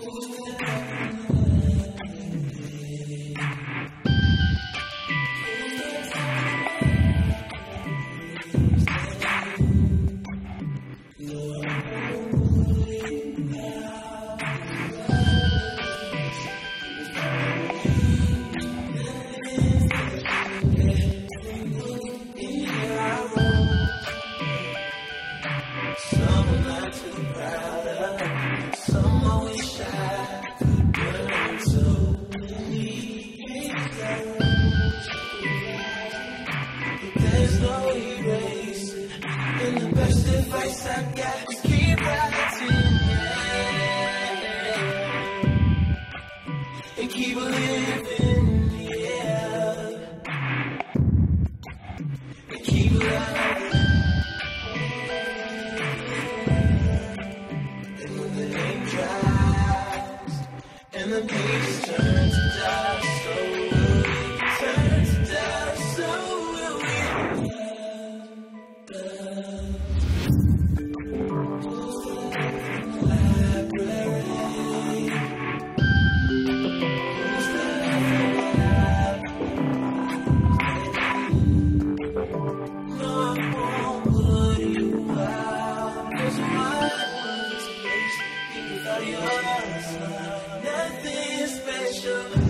I got to keep writing, yeah, and keep living, yeah, and keep loving. And when the ink dries and the pages turn to dust, so will we turn to dust, so will we. Nothing special.